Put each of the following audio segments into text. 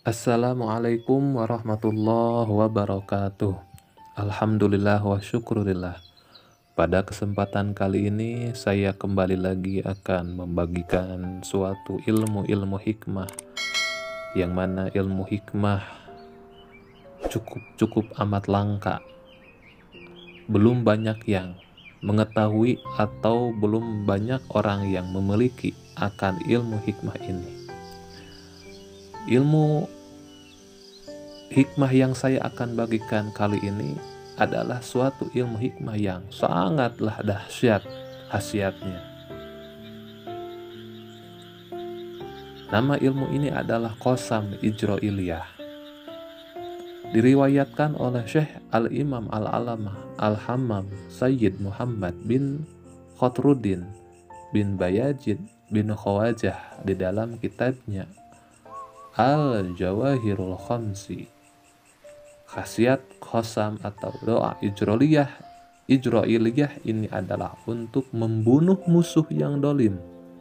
Assalamualaikum warahmatullahi wabarakatuh. Alhamdulillah wa syukurillah. Pada kesempatan kali ini saya kembali lagi akan membagikan suatu ilmu-ilmu hikmah, yang mana ilmu hikmah cukup amat langka. Belum banyak yang mengetahui atau belum banyak orang yang memiliki akan ilmu hikmah ini. Ilmu hikmah yang saya akan bagikan kali ini adalah suatu ilmu hikmah yang sangatlah dahsyat khasiatnya. Nama ilmu ini adalah Qasam Ijro'iliyah. Diriwayatkan oleh Syekh Al-Imam Al-Alamah Al-Hammam Sayyid Muhammad bin Khotruddin bin Bayajid bin Khawajah di dalam kitabnya Al-Jawahirul Khamsi. Khasiat qasam atau doa Ijro'iliyah ini adalah untuk membunuh musuh yang dolim.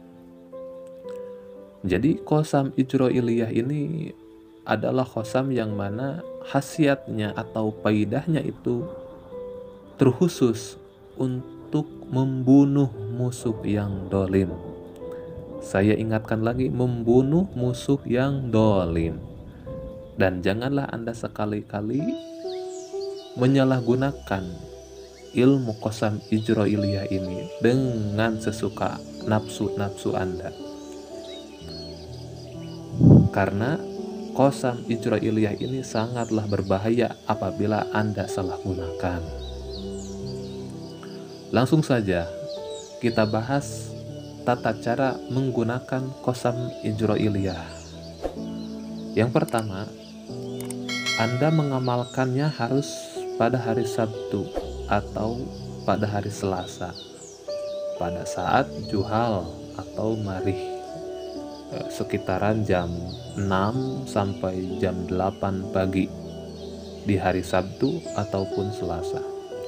Jadi qasam Ijro'iliyah ini adalah qasam yang mana khasiatnya atau faidahnya itu terkhusus untuk membunuh musuh yang dolim. Saya ingatkan lagi, membunuh musuh yang dolim. Dan janganlah Anda sekali-kali menyalahgunakan ilmu qasam Ijro'iliyah ini dengan sesuka nafsu Anda. Karena qasam Ijro'iliyah ini sangatlah berbahaya apabila Anda salah gunakan. Langsung saja kita bahas tata cara menggunakan qasam Ijro'iliyah. Yang pertama, Anda mengamalkannya harus pada hari Sabtu atau pada hari Selasa, pada saat juhal atau marih, sekitaran jam 6 sampai jam 8 pagi di hari Sabtu ataupun Selasa.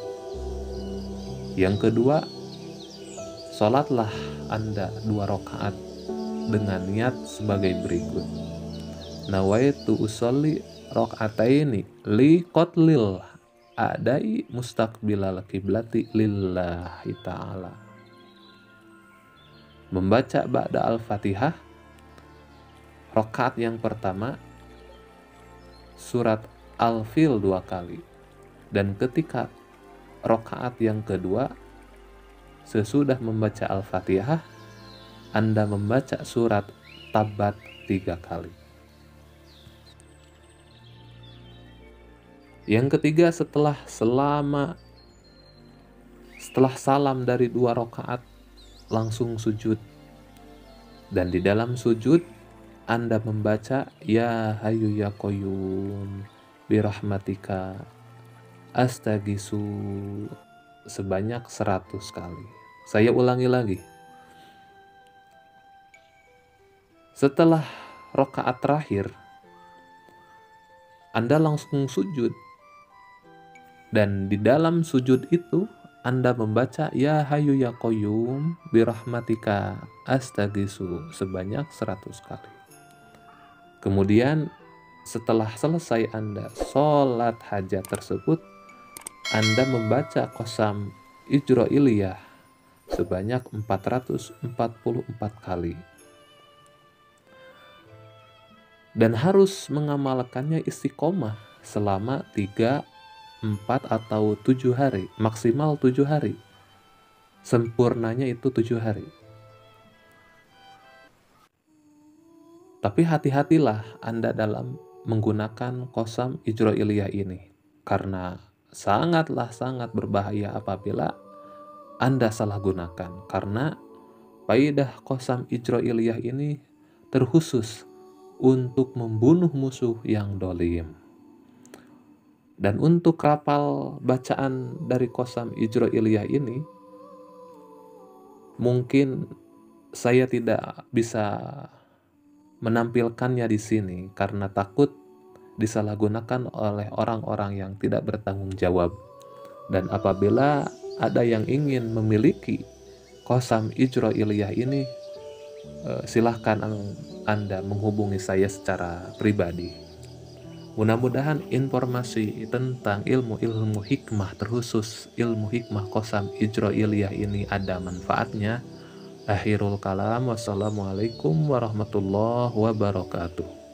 Yang kedua, sholatlah Anda 2 rakaat dengan niat sebagai berikut. Nawaitu usolli rakaataini li qatlil adai mustaqbilal kiblati lillahi ta'ala. Membaca ba'da al-Fatihah rakaat yang pertama surat Al-Fil 2 kali, dan ketika rakaat yang kedua sesudah membaca Al-Fatihah Anda membaca surat Tabbat 3 kali. Yang ketiga, setelah salam dari 2 rakaat langsung sujud, dan di dalam sujud Anda membaca Ya Hayyu Ya Qayyum birahmatika astaghisu sebanyak 100 kali. Saya ulangi lagi. Setelah rakaat terakhir Anda langsung sujud, dan di dalam sujud itu Anda membaca Ya Hayyu Ya Qayyum birahmatika astaghisu sebanyak 100 kali. Kemudian setelah selesai Anda sholat hajat tersebut, Anda membaca qasam Ijro'iliyah sebanyak 444 kali. Dan harus mengamalkannya istiqomah selama 3, 4, atau 7 hari, maksimal 7 hari. Sempurnanya itu 7 hari. Tapi hati-hatilah Anda dalam menggunakan qasam Ijro'iliyah ini, karena sangat berbahaya apabila Anda salah gunakan, karena faidah qasam Ijro'iliyah ini terkhusus untuk membunuh musuh yang dolim. Dan untuk rapal bacaan dari qasam Ijro'iliyah ini, mungkin saya tidak bisa menampilkannya di sini karena takut disalahgunakan oleh orang-orang yang tidak bertanggung jawab. Dan apabila ada yang ingin memiliki qasam Ijro'iliyah ini, silahkan Anda menghubungi saya secara pribadi. Mudah-mudahan informasi tentang ilmu-ilmu hikmah, terkhusus ilmu hikmah Qasam Ijro'iliyah ini ada manfaatnya. Akhirul kalam, wassalamualaikum warahmatullahi wabarakatuh.